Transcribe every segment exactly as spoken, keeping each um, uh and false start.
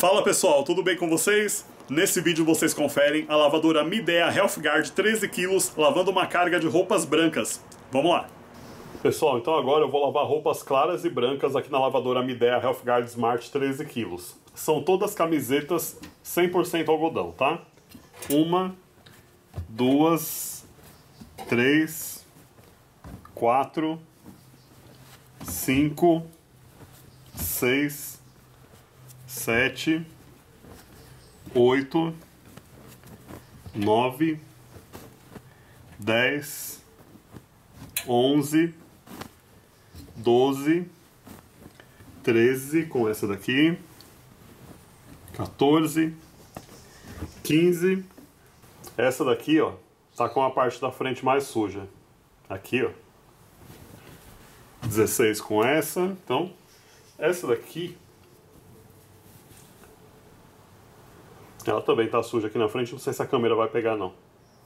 Fala pessoal, tudo bem com vocês? Nesse vídeo vocês conferem a lavadora Midea Healthguard treze quilos lavando uma carga de roupas brancas. Vamos lá! Pessoal, então agora eu vou lavar roupas claras e brancas aqui na lavadora Midea Healthguard Smart treze quilos. São todas camisetas cem por cento algodão, tá? Uma, duas, três, quatro, cinco, seis, sete, oito, nove, dez, onze, doze, treze com essa daqui, quatorze, quinze. Essa daqui, ó, tá com a parte da frente mais suja. Aqui, ó. dezesseis com essa. Então, essa daqui, ela também tá suja aqui na frente, não sei se a câmera vai pegar não.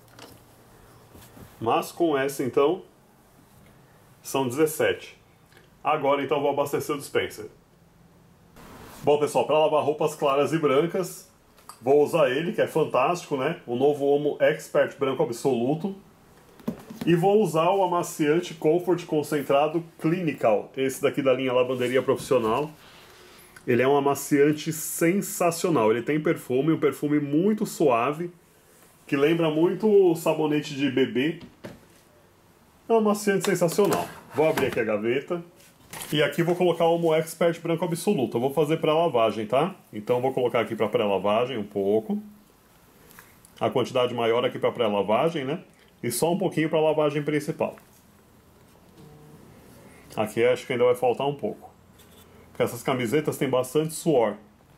Mas com essa então, são dezessete. Agora então vou abastecer o dispenser. Bom pessoal, para lavar roupas claras e brancas, vou usar ele, que é fantástico, né? O novo Omo Expert Branco Absoluto. E vou usar o amaciante Comfort Concentrado Clinical, esse daqui da linha Lavanderia Profissional. Ele é um amaciante sensacional, ele tem perfume, um perfume muito suave, que lembra muito o sabonete de bebê. É um amaciante sensacional. Vou abrir aqui a gaveta. E aqui vou colocar o Omo Expert Branco Absoluto. Eu vou fazer pré-lavagem, tá? Então vou colocar aqui para pré-lavagem um pouco. A quantidade maior aqui para pré-lavagem, né? E só um pouquinho para a lavagem principal. Aqui acho que ainda vai faltar um pouco. Porque essas camisetas têm bastante suor.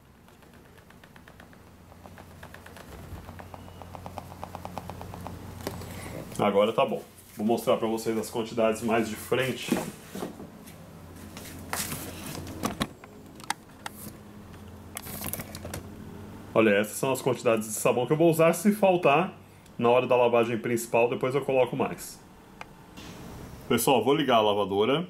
Agora tá bom. Vou mostrar para vocês as quantidades mais de frente. Olha, essas são as quantidades de sabão que eu vou usar. Se faltar, na hora da lavagem principal, depois eu coloco mais. Pessoal, vou ligar a lavadora.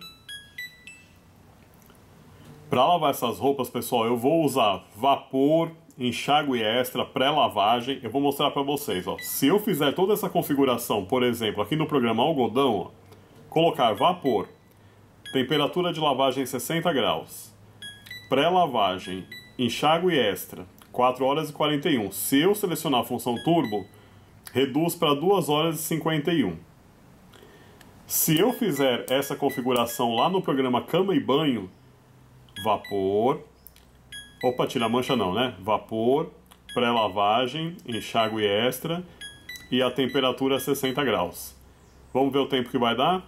Para lavar essas roupas, pessoal, eu vou usar vapor, enxágue extra, pré-lavagem. Eu vou mostrar para vocês, ó. Se eu fizer toda essa configuração, por exemplo, aqui no programa algodão, ó, colocar vapor, temperatura de lavagem sessenta graus, pré-lavagem, enxágue extra, quatro horas e quarenta e um. Se eu selecionar a função turbo, reduz para duas horas e cinquenta e um. Se eu fizer essa configuração lá no programa cama e banho, vapor, opa, tira mancha não, né? Vapor, pré-lavagem, enxágue extra e a temperatura sessenta graus. Vamos ver o tempo que vai dar?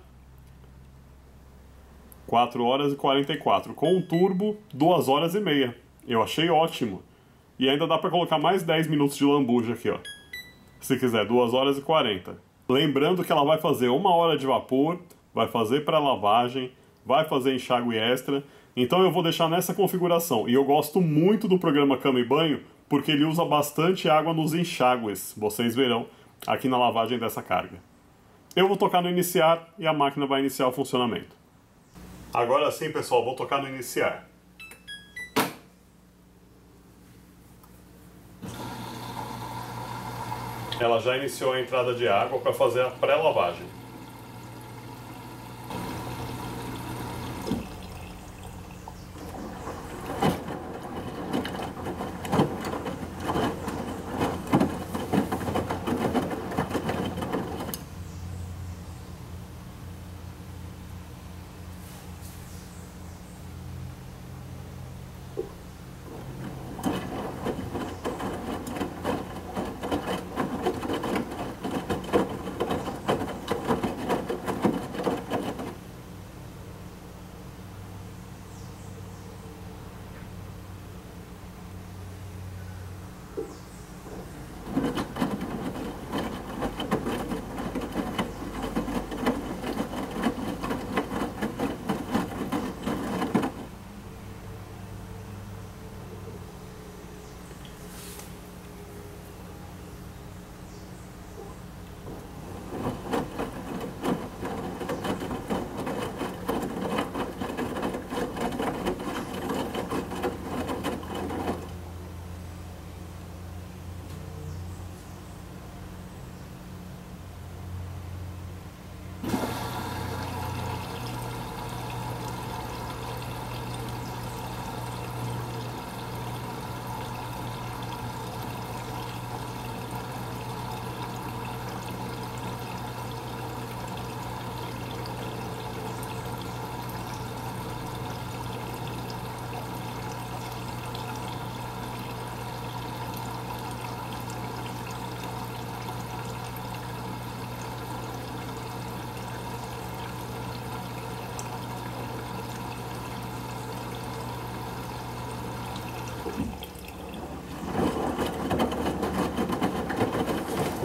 quatro horas e quarenta e quatro. Com o turbo, duas horas e meia. Eu achei ótimo. E ainda dá para colocar mais dez minutos de lambuja aqui, ó. Se quiser, duas horas e quarenta. Lembrando que ela vai fazer uma hora de vapor, vai fazer pré-lavagem, vai fazer enxágue extra. Então eu vou deixar nessa configuração. E eu gosto muito do programa Cama e Banho, porque ele usa bastante água nos enxágues. Vocês verão aqui na lavagem dessa carga. Eu vou tocar no iniciar e a máquina vai iniciar o funcionamento. Agora sim, pessoal, vou tocar no iniciar. Ela já iniciou a entrada de água para fazer a pré-lavagem.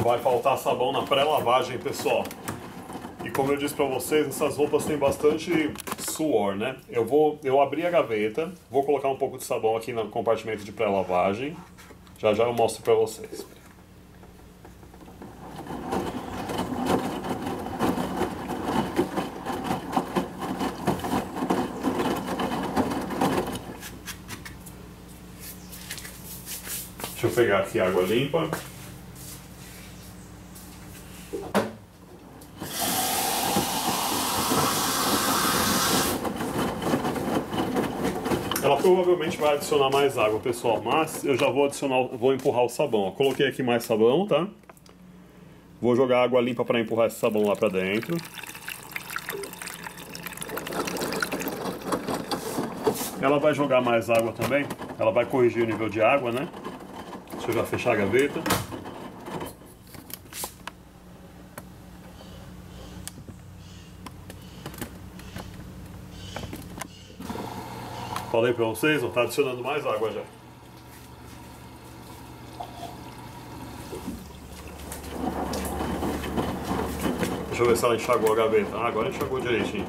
vai faltar sabão na pré-lavagem, pessoal. E como eu disse pra vocês, essas roupas têm bastante suor, né? Eu vou, eu abri a gaveta, vou colocar um pouco de sabão aqui no compartimento de pré-lavagem. Já já eu mostro pra vocês. Deixa eu pegar aqui água limpa. Ela provavelmente vai adicionar mais água, pessoal, mas eu já vou adicionar, vou empurrar o sabão. Ó. Coloquei aqui mais sabão, tá? Vou jogar água limpa para empurrar esse sabão lá para dentro. Ela vai jogar mais água também. Ela vai corrigir o nível de água, né? Deixa eu já fechar a gaveta. Falei pra vocês, ó, tá adicionando mais água já. Deixa eu ver se ela enxagou a gaveta. Ah, agora enxagou direitinho.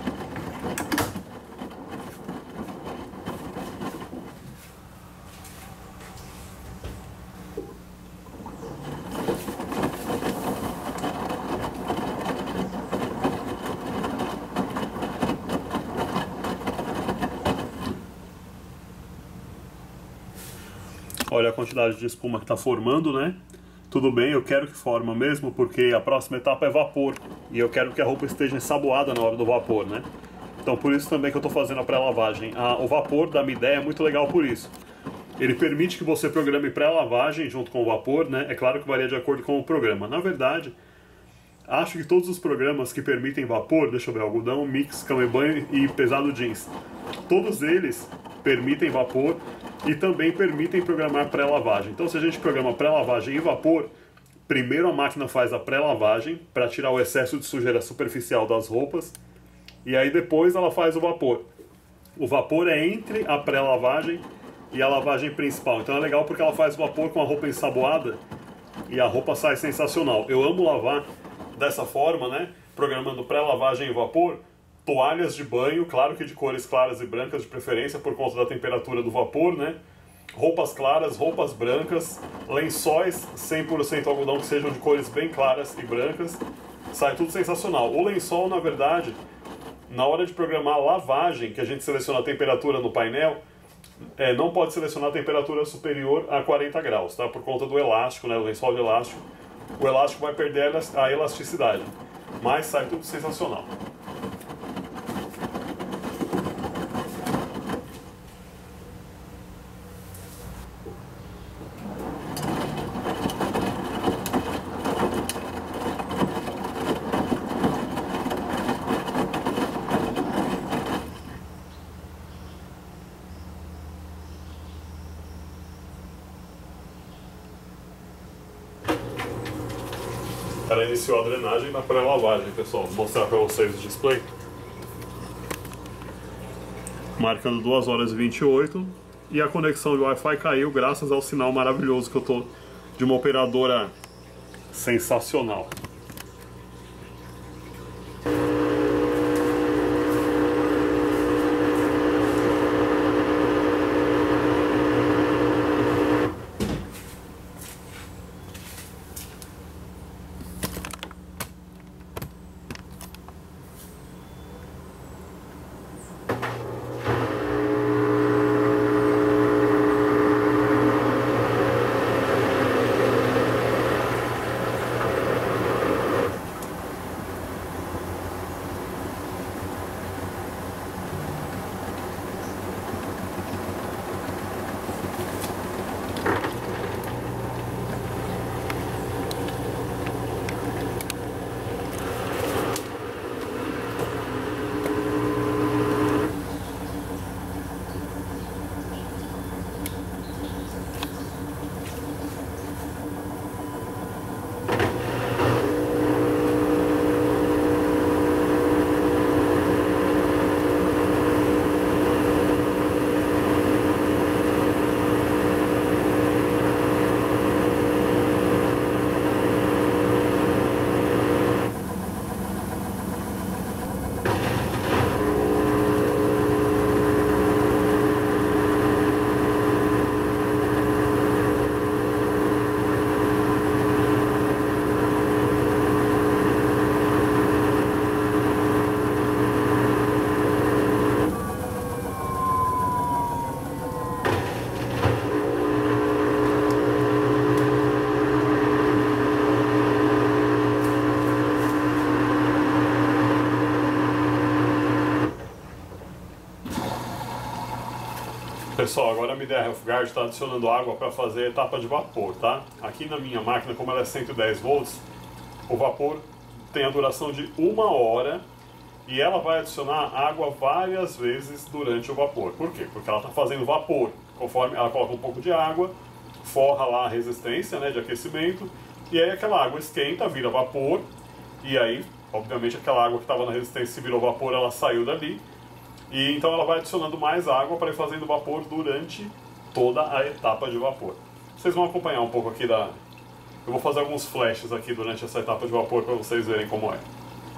Olha a quantidade de espuma que está formando, né? Tudo bem, eu quero que forma mesmo, porque a próxima etapa é vapor. E eu quero que a roupa esteja ensaboada na hora do vapor, né? Então por isso também que eu estou fazendo a pré-lavagem. Ah, o vapor da minha ideia é muito legal por isso. Ele permite que você programe pré-lavagem junto com o vapor, né? É claro que varia de acordo com o programa. Na verdade, acho que todos os programas que permitem vapor, deixa eu ver, algodão, mix, cama e banho e pesado jeans, todos eles permitem vapor e também permitem programar pré-lavagem. Então se a gente programa pré-lavagem e vapor, primeiro a máquina faz a pré-lavagem para tirar o excesso de sujeira superficial das roupas e aí depois ela faz o vapor. O vapor é entre a pré-lavagem e a lavagem principal. Então é legal porque ela faz o vapor com a roupa ensaboada e a roupa sai sensacional. Eu amo lavar dessa forma, né? Programando pré-lavagem e vapor. Toalhas de banho, claro que de cores claras e brancas de preferência por conta da temperatura do vapor, né? Roupas claras, roupas brancas, lençóis cem por cento algodão que sejam de cores bem claras e brancas. Sai tudo sensacional. O lençol, na verdade, na hora de programar a lavagem, que a gente seleciona a temperatura no painel, é, não pode selecionar a temperatura superior a quarenta graus, tá? Por conta do elástico, né? O lençol de elástico. O elástico vai perder a elasticidade, mas sai tudo sensacional. Ela iniciou a drenagem na pré-lavagem, pessoal. Vou mostrar para vocês o display. Marcando duas horas e vinte e oito. E a conexão de Wi-Fi caiu graças ao sinal maravilhoso que eu tô de uma operadora sensacional. Pessoal, agora a Midea Healthguard está adicionando água para fazer a etapa de vapor, tá? Aqui na minha máquina, como ela é cento e dez volts, o vapor tem a duração de uma hora e ela vai adicionar água várias vezes durante o vapor. Por quê? Porque ela está fazendo vapor. Conforme ela coloca um pouco de água, forra lá a resistência, né, de aquecimento, e aí aquela água esquenta, vira vapor, e aí, obviamente, aquela água que estava na resistência se virou vapor, ela saiu dali. E então ela vai adicionando mais água para ir fazendo vapor durante toda a etapa de vapor. Vocês vão acompanhar um pouco aqui da... Eu vou fazer alguns flashes aqui durante essa etapa de vapor para vocês verem como é.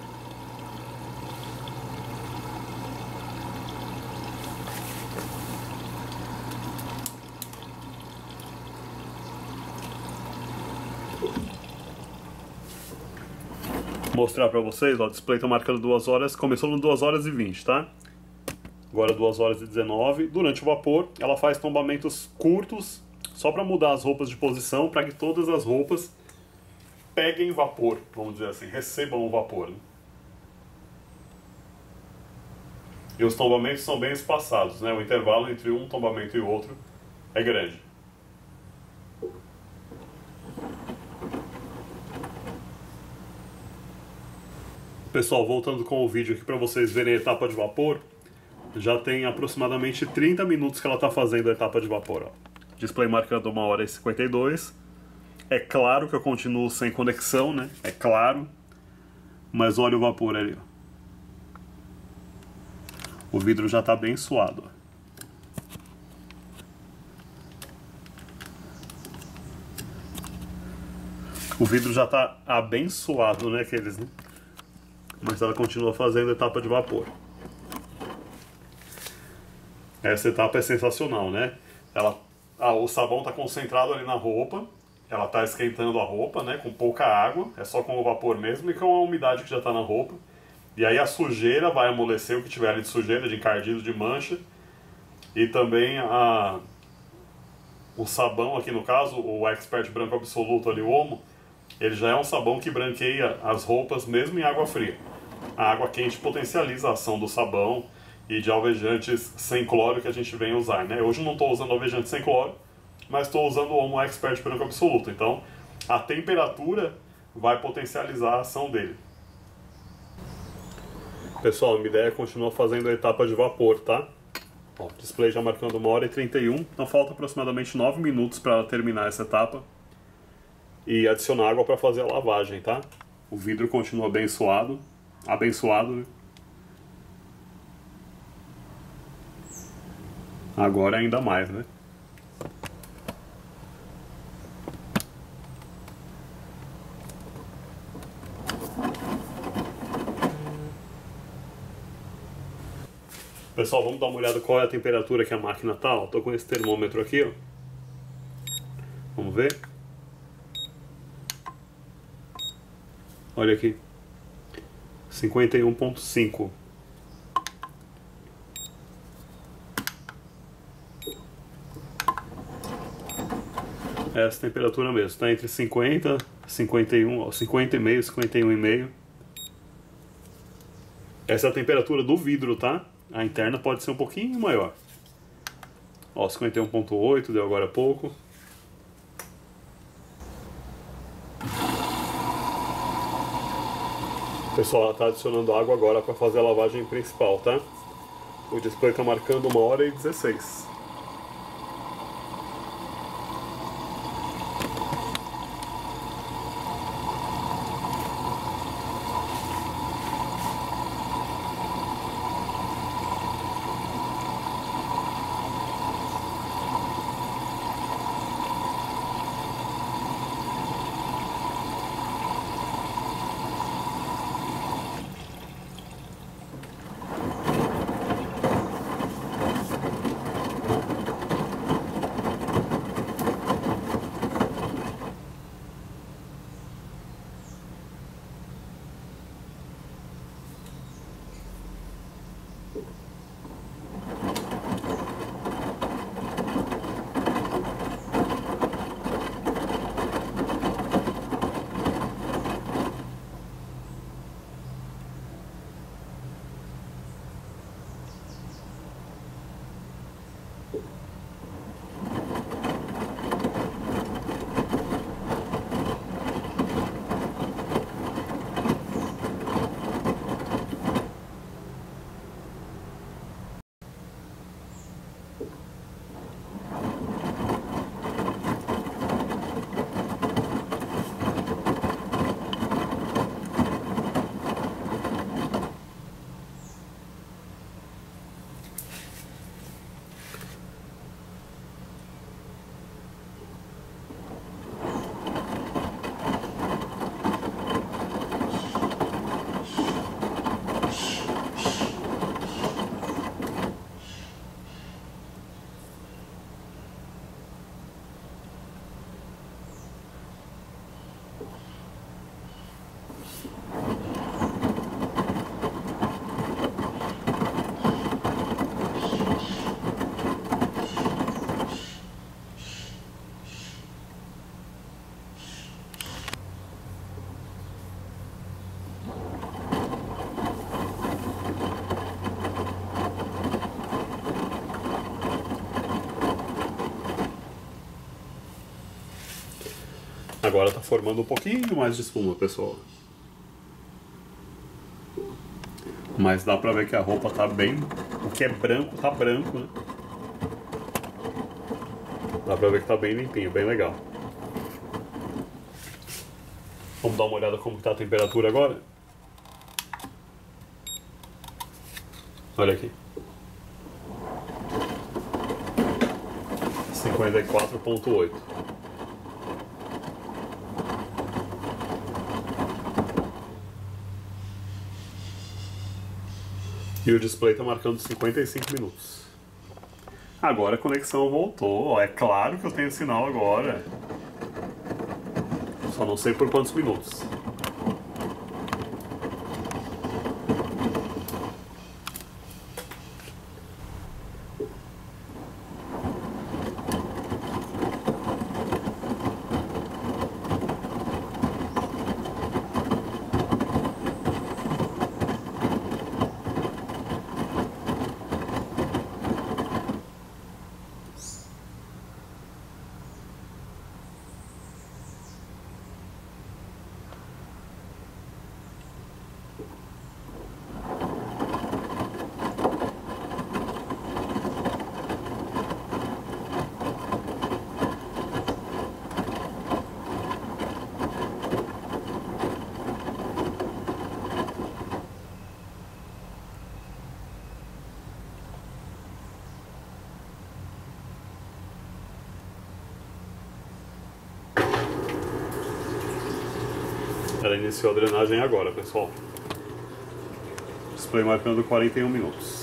Vou mostrar para vocês, ó, o display está marcando duas horas, começou no duas horas e vinte, tá? Agora duas horas e dezenove. Durante o vapor, ela faz tombamentos curtos, só para mudar as roupas de posição, para que todas as roupas peguem vapor, vamos dizer assim, recebam o vapor, né? E os tombamentos são bem espaçados, né? O intervalo entre um tombamento e o outro é grande. Pessoal, voltando com o vídeo aqui para vocês verem a etapa de vapor, já tem aproximadamente trinta minutos que ela está fazendo a etapa de vapor. Ó. Display marcando uma hora e cinquenta e dois. É claro que eu continuo sem conexão, né? É claro. Mas olha o vapor ali. Ó. O vidro já está bem suado. Ó. O vidro já está abençoado, né? Aqueles, né? Mas ela continua fazendo a etapa de vapor. Essa etapa é sensacional, né? Ela, ah, o sabão está concentrado ali na roupa, ela está esquentando a roupa, né? Com pouca água, é só com o vapor mesmo e com a umidade que já está na roupa. E aí a sujeira vai amolecer o que tiver ali de sujeira, de encardido, de mancha. E também a, o sabão aqui no caso, o Expert Branco Absoluto ali, o Omo, ele já é um sabão que branqueia as roupas mesmo em água fria. A água quente potencializa a ação do sabão e de alvejantes sem cloro que a gente vem usar, né? Hoje eu não estou usando alvejante sem cloro, mas estou usando o Omo Expert Branco Absoluto. Então, a temperatura vai potencializar a ação dele. Pessoal, a Midea continua fazendo a etapa de vapor, tá? Ó, o display já marcando uma hora e trinta e um, então falta aproximadamente nove minutos para terminar essa etapa. E adicionar água para fazer a lavagem, tá? O vidro continua abençoado, abençoado, né? Agora ainda mais, né? Pessoal, vamos dar uma olhada qual é a temperatura que a máquina tá. Ó, tô com esse termômetro aqui, ó. Vamos ver. Olha aqui, cinquenta e um ponto cinco. É essa temperatura mesmo, está entre cinquenta, cinquenta e um, cinquenta e meio, cinquenta e um e meio. Essa é a temperatura do vidro, tá? A interna pode ser um pouquinho maior. Ó, cinquenta e um ponto oito, deu agora há pouco. Pessoal, ela está adicionando água agora para fazer a lavagem principal, tá? O display está marcando uma hora e dezesseis. Agora tá formando um pouquinho mais de espuma, pessoal. Mas dá pra ver que a roupa tá bem... O que é branco, tá branco, né? Dá pra ver que tá bem limpinho, bem legal. Vamos dar uma olhada como tá a temperatura agora? Olha aqui. cinquenta e quatro ponto oito. E o display está marcando cinquenta e cinco minutos. Agora a conexão voltou. É claro que eu tenho sinal agora. Só não sei por quantos minutos. Ela iniciou a drenagem agora, pessoal. Display marcando quarenta e um minutos.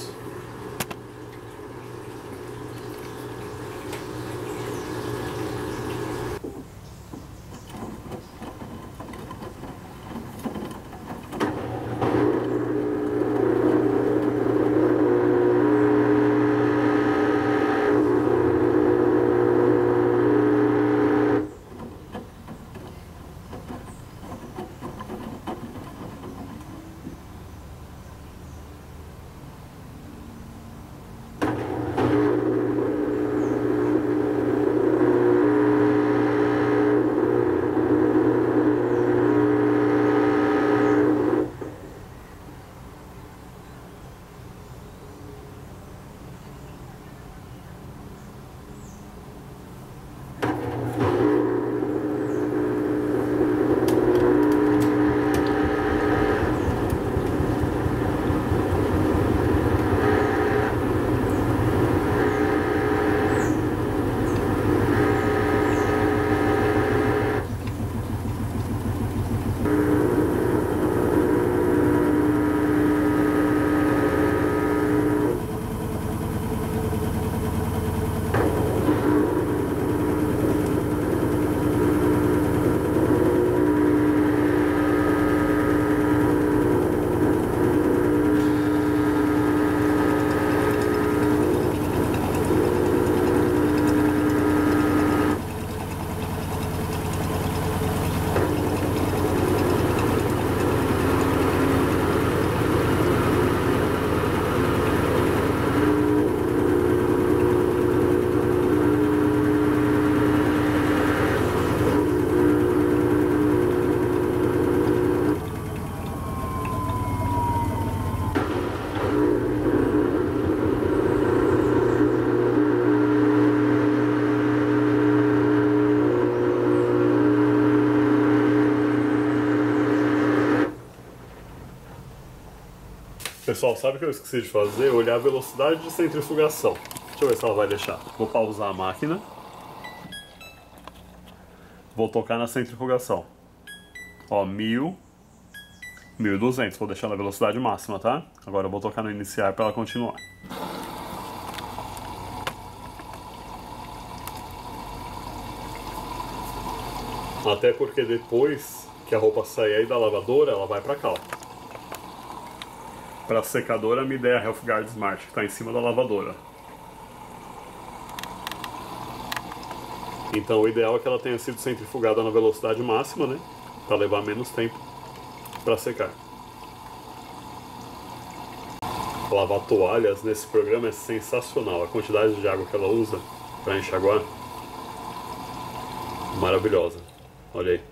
Pessoal, sabe o que eu esqueci de fazer? Olhar a velocidade de centrifugação. Deixa eu ver se ela vai deixar. Vou pausar a máquina. Vou tocar na centrifugação. Ó, mil. mil e duzentos. Vou deixar na velocidade máxima, tá? Agora eu vou tocar no iniciar para ela continuar. Até porque depois que a roupa sair aí da lavadora, ela vai pra cá, ó. Para a secadora, me dê a Healthguard Smart, que está em cima da lavadora. Então o ideal é que ela tenha sido centrifugada na velocidade máxima, né? Para levar menos tempo para secar. Lavar toalhas nesse programa é sensacional. A quantidade de água que ela usa para enxaguar, maravilhosa. Olha aí.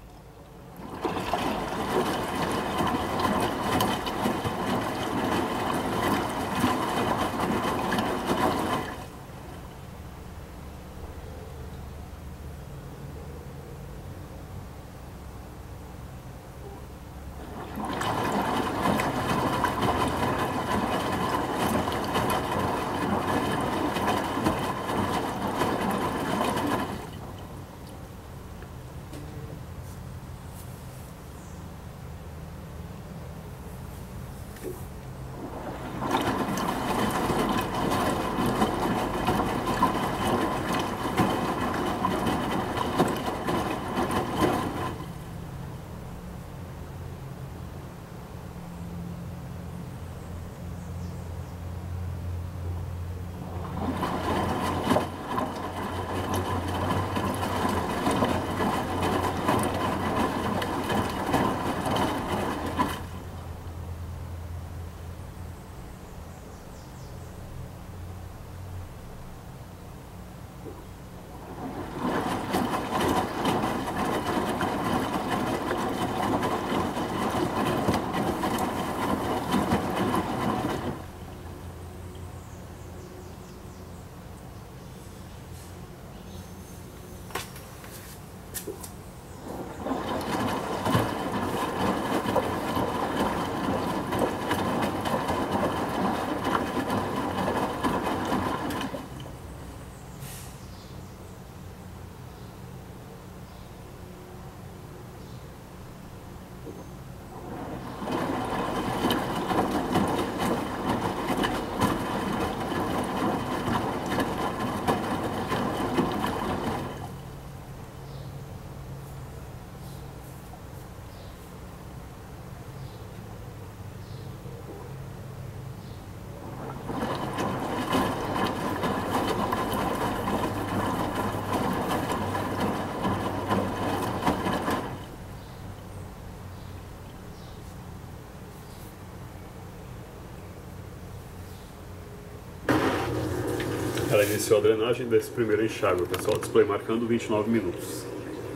Ela iniciou a drenagem desse primeiro enxágue, pessoal. Display marcando vinte e nove minutos.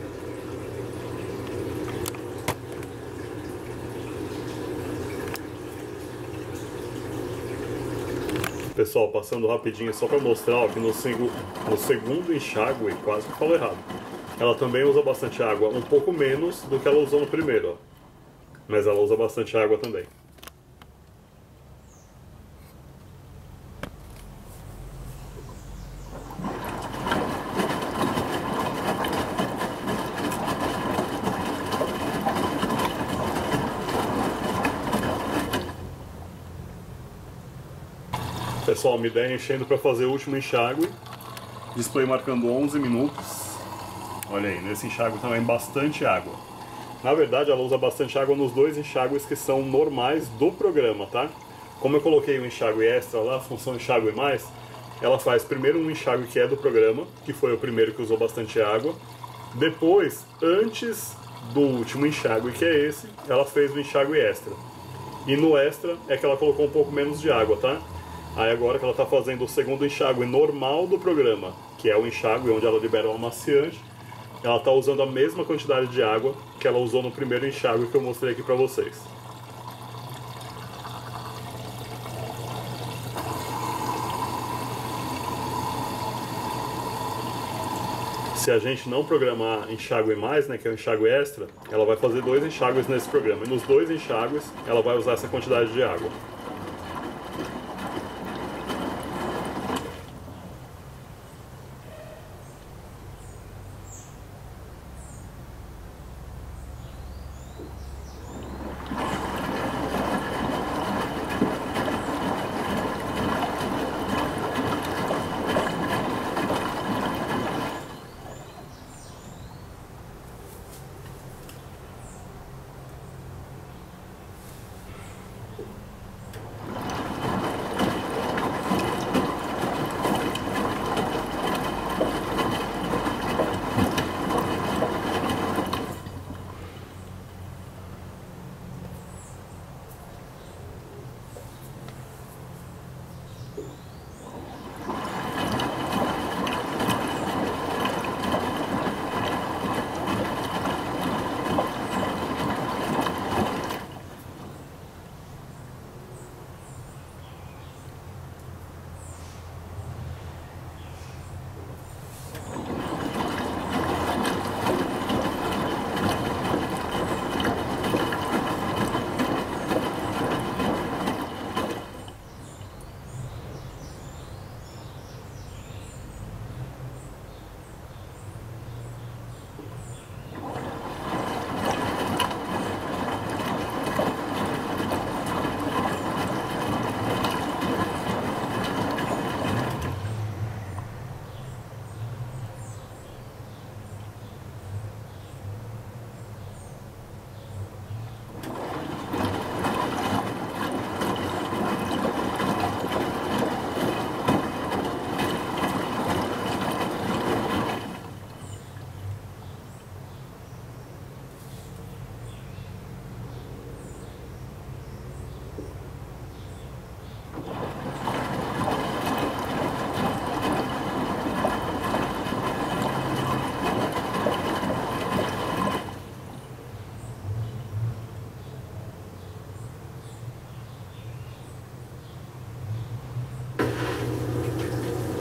Pessoal, passando rapidinho só para mostrar ó, que no, segu no segundo enxágue, quase que falou errado, ela também usa bastante água, um pouco menos do que ela usou no primeiro, ó. Mas ela usa bastante água também. Pessoal, me der enchendo para fazer o último enxágue. Display marcando onze minutos. Olha aí, nesse enxágue também bastante água. Na verdade, ela usa bastante água nos dois enxágues que são normais do programa, tá? Como eu coloquei um enxágue extra lá, função enxágue mais, ela faz primeiro um enxágue que é do programa, que foi o primeiro que usou bastante água. Depois, antes do último enxágue, que é esse, ela fez o enxágue extra. E no extra é que ela colocou um pouco menos de água, tá? Aí agora que ela está fazendo o segundo enxágue normal do programa, que é o enxágue onde ela libera o amaciante, ela está usando a mesma quantidade de água que ela usou no primeiro enxágue que eu mostrei aqui para vocês. Se a gente não programar enxágue mais, né, que é o enxágue extra, ela vai fazer dois enxágues nesse programa. E nos dois enxágues ela vai usar essa quantidade de água.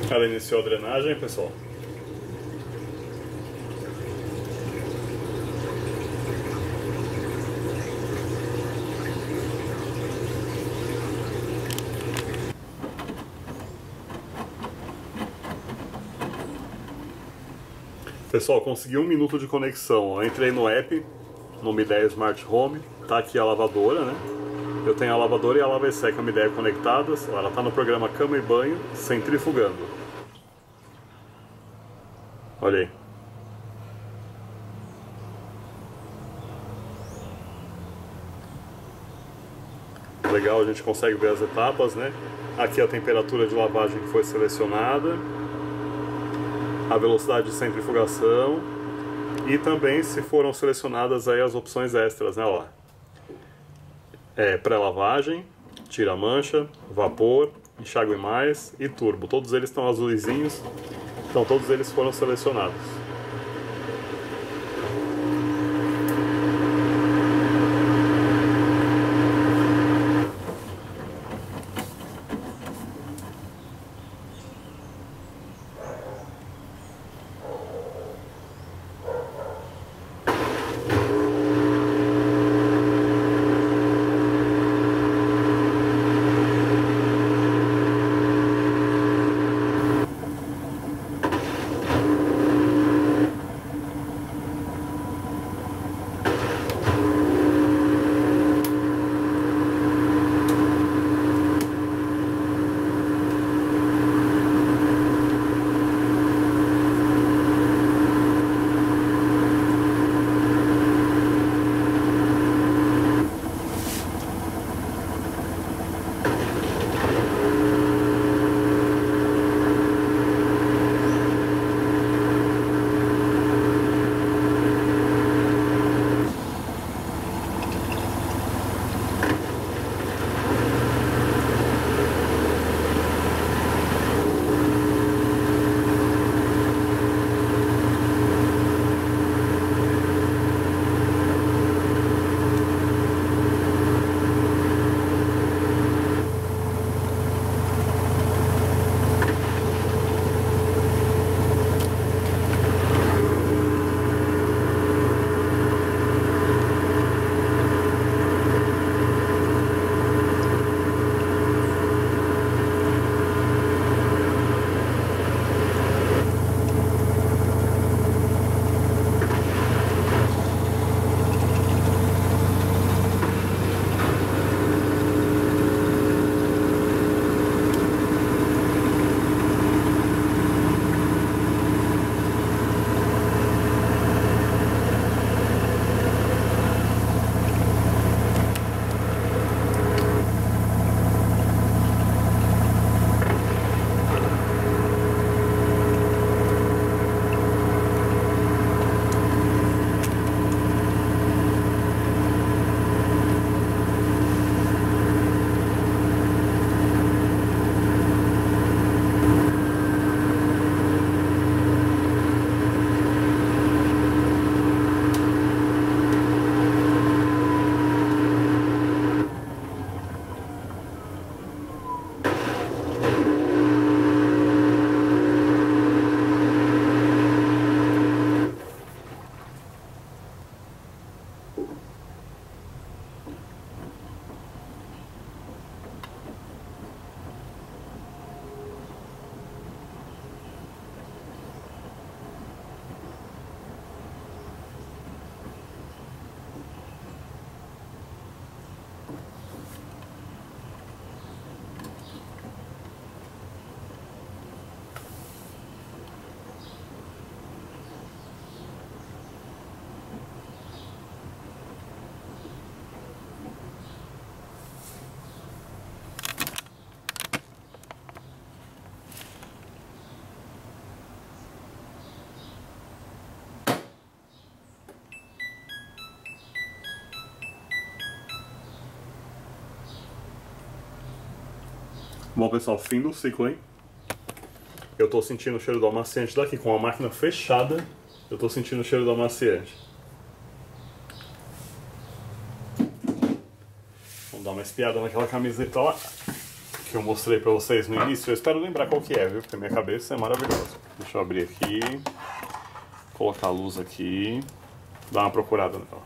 Ela iniciou a drenagem, pessoal. Pessoal, consegui um minuto de conexão. Eu entrei no app, no Mi dez Smart Home. Tá aqui a lavadora, né? Eu tenho a lavadora e a lava e seca Mi dez conectadas. Ela tá no programa cama e banho, centrifugando. Olha aí. Legal, a gente consegue ver as etapas, né? Aqui a temperatura de lavagem que foi selecionada, a velocidade de centrifugação e também se foram selecionadas aí as opções extras, né? Ó, é, pré-lavagem, tira mancha, vapor, enxágue mais e turbo. Todos eles estão azulzinhos, então todos eles foram selecionados. Bom, pessoal, fim do ciclo, hein? Eu tô sentindo o cheiro do amaciante daqui, com a máquina fechada, eu tô sentindo o cheiro do amaciante. Vamos dar uma espiada naquela camiseta lá. que eu mostrei pra vocês no início. Eu espero lembrar qual que é, viu? Porque a minha cabeça é maravilhosa. Deixa eu abrir aqui. Colocar a luz aqui. Dar uma procurada nela.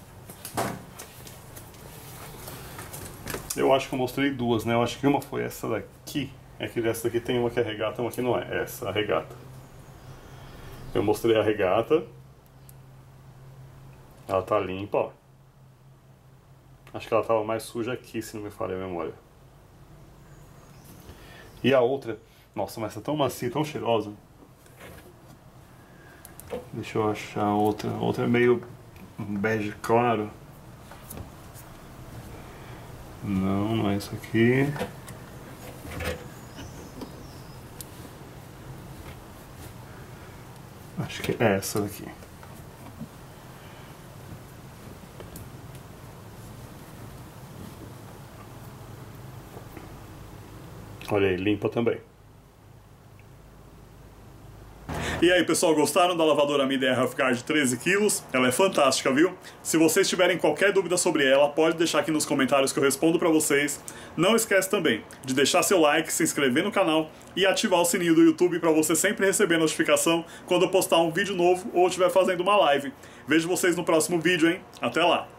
Eu acho que eu mostrei duas, né? Eu acho que uma foi essa daqui. É que essa daqui tem uma que é regata, uma que não é. Essa, a regata. Eu mostrei a regata. Ela tá limpa, ó. Acho que ela tava mais suja aqui, se não me falha a memória. E a outra... Nossa, mas tá tão macia, tão cheirosa. Deixa eu achar a outra. A outra é meio bege claro. Não, não é isso aqui. Acho que é essa daqui. Olha aí, limpa também. E aí, pessoal, gostaram da lavadora Midea Healthguard de treze quilos? Ela é fantástica, viu? Se vocês tiverem qualquer dúvida sobre ela, pode deixar aqui nos comentários que eu respondo pra vocês. Não esquece também de deixar seu like, se inscrever no canal e ativar o sininho do YouTube pra você sempre receber notificação quando eu postar um vídeo novo ou estiver fazendo uma live. Vejo vocês no próximo vídeo, hein? Até lá!